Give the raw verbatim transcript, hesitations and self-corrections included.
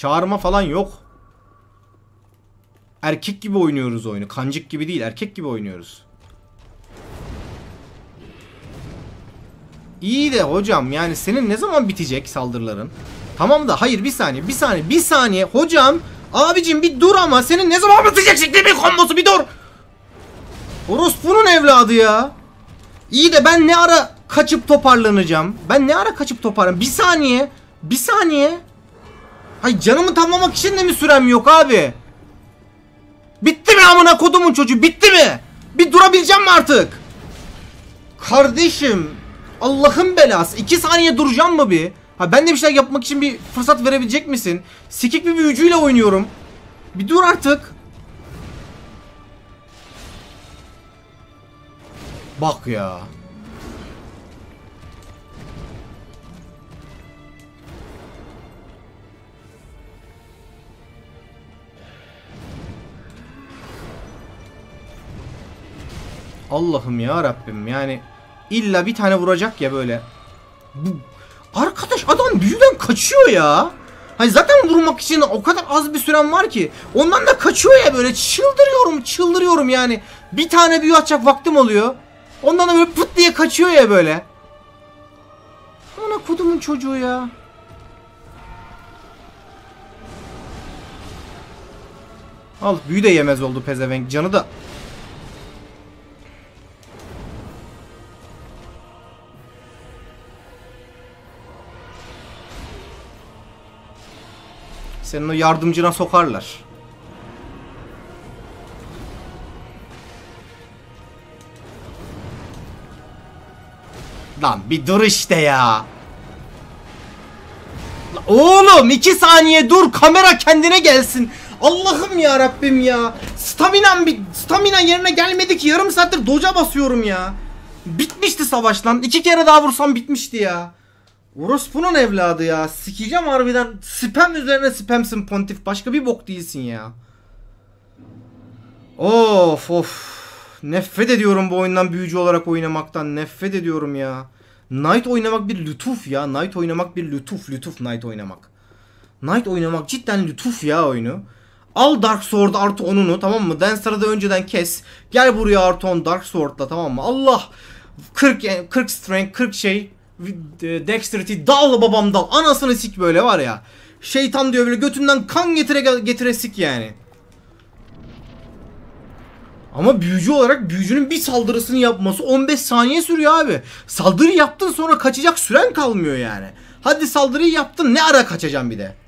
Çağırma falan yok. Erkek gibi oynuyoruz oyunu. Kancık gibi değil, erkek gibi oynuyoruz. İyi de hocam yani senin ne zaman bitecek saldırıların? Tamam da hayır bir saniye bir saniye bir saniye hocam. Abicim bir dur ama senin ne zaman bitecek şekli bir kombosu bir dur. Orospu'nun evladı ya. İyi de ben ne ara kaçıp toparlanacağım? Ben ne ara kaçıp toparlanacağım? Bir saniye. Bir saniye. Hay canımı tamamlamak için de mi sürem yok abi? Bitti mi amına kodumun çocuğu? Bitti mi? Bir durabileceğim mi artık? Kardeşim. Allah'ın belası. iki saniye duracağım mı bir? Ha ben de bir şeyler yapmak için bir fırsat verebilecek misin? Sikik bir büyücüyle oynuyorum. Bir dur artık. Bak ya. Allah'ım ya Rabbim yani illa bir tane vuracak ya böyle. Bu arkadaş adam büyüden kaçıyor ya. Hani zaten vurmak için o kadar az bir süren var ki. Ondan da kaçıyor ya böyle. Çıldırıyorum çıldırıyorum yani. Bir tane büyü atacak vaktim oluyor. Ondan da böyle pıt diye kaçıyor ya böyle. Ana kodumun çocuğu ya. Al büyü de yemez oldu pezevenk. Canı da. Senin o yardımcına sokarlar. Lan bir dur işte ya. Oğlum iki saniye dur kamera kendine gelsin. Allah'ım ya Rabbim ya. Staminam bir stamina yerine gelmedi ki yarım saattir doca basıyorum ya. Bitmişti savaş lan. İki kere daha vursam bitmişti ya. Orospu'nun evladı ya. Sikeceğim harbiden. Spam üzerine spamsın Pontif. Başka bir bok değilsin ya. Of of. Nefret ediyorum bu oyundan büyücü olarak oynamaktan. Nefret ediyorum ya. Knight oynamak bir lütuf ya. Knight oynamak bir lütuf. Lütuf Knight oynamak. Knight oynamak cidden lütuf ya oyunu. Al Dark Sword artı onunu tamam mı? Dancer'ı da önceden kes. Gel buraya artı on Dark Sword'la tamam mı? Allah. kırk kırk strength kırk şey. Dexterity dal babam dal. Anasını sik böyle var ya. Şeytan diyor böyle götünden kan getire getire sik yani. Ama büyücü olarak büyücünün bir saldırısını yapması on beş saniye sürüyor abi. Saldırı yaptın sonra kaçacak süren kalmıyor yani. Hadi saldırıyı yaptın ne ara kaçacaksın bir de.